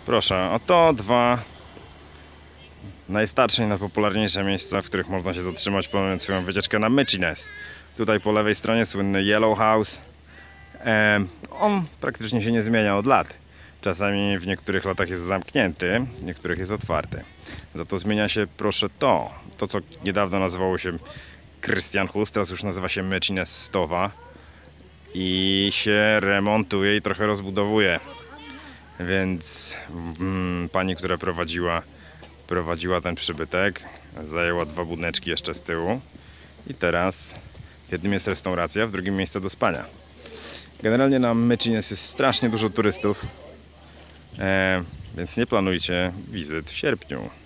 Proszę, oto dwa najstarsze i najpopularniejsze miejsca, w których można się zatrzymać, planując swoją wycieczkę na Mykines. Tutaj po lewej stronie słynny Yellow House. On praktycznie się nie zmienia od lat. Czasami w niektórych latach jest zamknięty, w niektórych jest otwarty. Za to zmienia się, proszę, to co niedawno nazywało się Christianshus, teraz już nazywa się Mykines Stowa i się remontuje i trochę rozbudowuje. Więc pani, która prowadziła ten przybytek, zajęła dwa budyneczki jeszcze z tyłu i teraz w jednym jest restauracja, w drugim miejsce do spania. Generalnie na Mykines jest strasznie dużo turystów, więc nie planujcie wizyt w sierpniu.